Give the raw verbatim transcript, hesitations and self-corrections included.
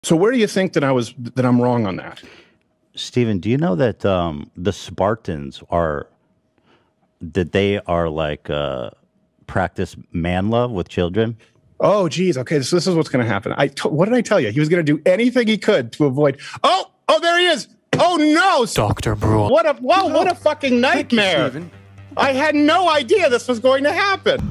So where do you think that I was that I'm wrong on that? Stephen, do you know that um, the Spartans are that they are like uh, practice man love with children? Oh, geez. Okay, so this is what's going to happen. I t- what did I tell you? He was going to do anything he could to avoid. Oh, oh, there he is. Oh no, Doctor Brule. What a wow! What a fucking nightmare! Thank you, Stephen. I had no idea this was going to happen.